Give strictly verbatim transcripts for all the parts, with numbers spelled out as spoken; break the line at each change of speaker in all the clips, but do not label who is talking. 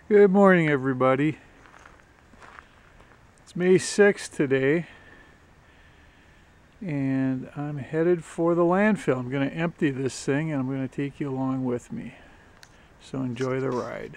Good morning, everybody. It's May sixth today, and I'm headed for the landfill. I'm going to empty this thing, and I'm going to take you along with me. So enjoy the ride.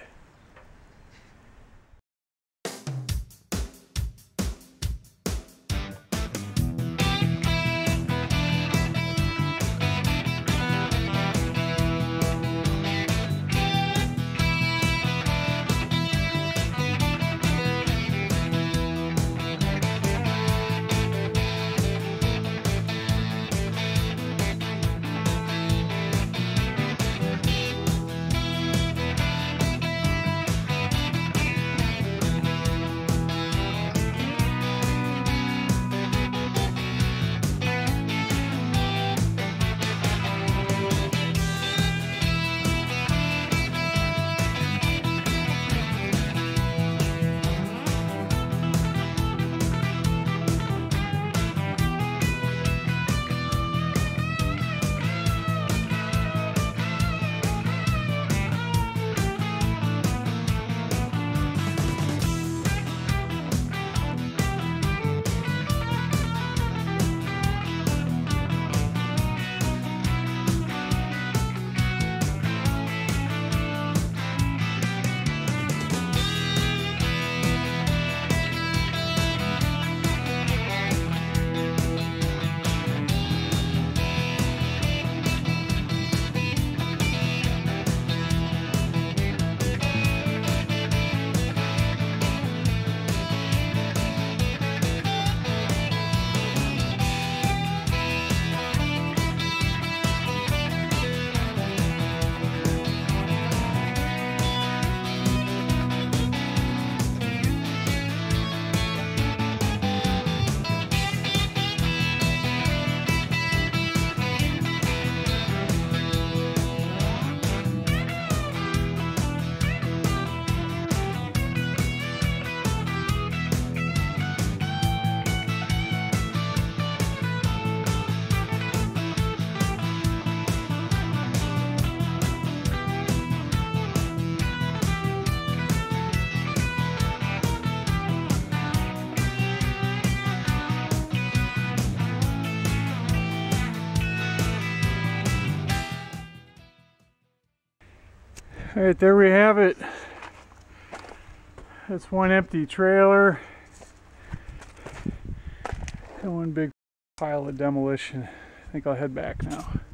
All right, there we have it. That's one empty trailer and one big pile of demolition. I think I'll head back now.